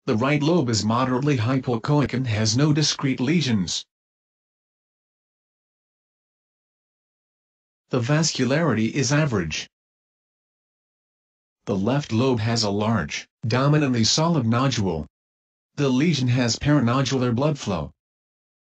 The right lobe is moderately hypoechoic and has no discrete lesions. The vascularity is average. The left lobe has a large, dominantly solid nodule. The lesion has paranodular blood flow.